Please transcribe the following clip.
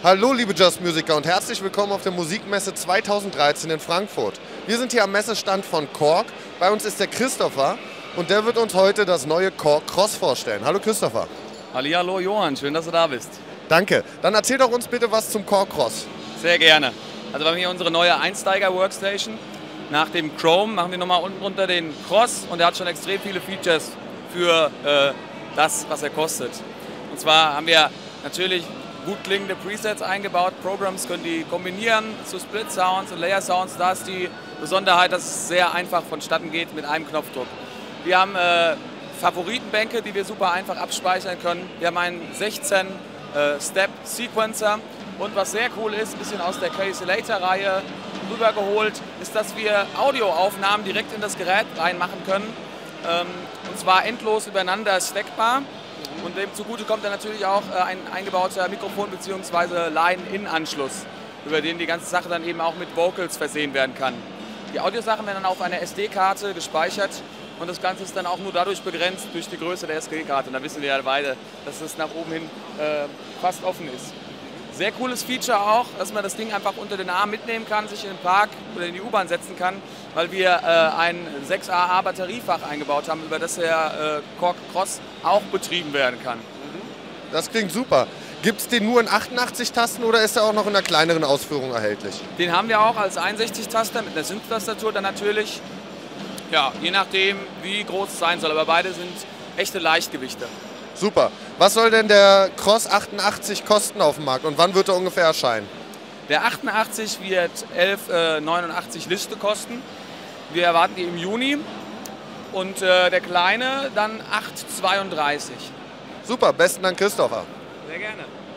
Hallo liebe Jazzmusiker und herzlich willkommen auf der Musikmesse 2013 in Frankfurt. Wir sind hier am Messestand von Korg. Bei uns ist der Christopher und der wird uns heute das neue Korg Cross vorstellen. Hallo Christopher. Hallihallo Johann, schön, dass du da bist. Danke. Dann erzähl doch uns bitte was zum Korg Cross. Sehr gerne. Also wir haben hier unsere neue Einsteiger-Workstation. Nach dem Chrome machen wir nochmal unten drunter den Cross und der hat schon extrem viele Features für das, was er kostet. Und zwar haben wir natürlich gut klingende Presets eingebaut. Programs können die kombinieren zu Split Sounds und Layer Sounds. Da ist die Besonderheit, dass es sehr einfach vonstatten geht mit einem Knopfdruck. Wir haben Favoritenbänke, die wir super einfach abspeichern können. Wir haben einen 16-Step-Sequencer und was sehr cool ist, ein bisschen aus der Casellator-Reihe rübergeholt, ist, dass wir Audioaufnahmen direkt in das Gerät reinmachen können. Und zwar endlos übereinander stackbar. Und dem zugute kommt dann natürlich auch ein eingebauter Mikrofon- bzw. Line-In-Anschluss, über den die ganze Sache dann eben auch mit Vocals versehen werden kann. Die Audiosachen werden dann auf einer SD-Karte gespeichert und das Ganze ist dann auch nur dadurch begrenzt durch die Größe der SD-Karte. Und da wissen wir ja beide, dass es nach oben hin fast offen ist. Sehr cooles Feature auch, dass man das Ding einfach unter den Arm mitnehmen kann, sich in den Park oder in die U-Bahn setzen kann, weil wir ein 6AA Batteriefach eingebaut haben, über das der Korg Cross auch betrieben werden kann. Das klingt super. Gibt es den nur in 88 Tasten oder ist er auch noch in einer kleineren Ausführung erhältlich? Den haben wir auch als 61-Taster mit einer Synth-Tastatur dann natürlich, ja, je nachdem wie groß es sein soll, aber beide sind echte Leichtgewichte. Super. Was soll denn der Cross 88 kosten auf dem Markt und wann wird er ungefähr erscheinen? Der 88 wird 11,89 Liste kosten. Wir erwarten die im Juni und der kleine dann 8,32. Super, besten Dank Christopher. Sehr gerne.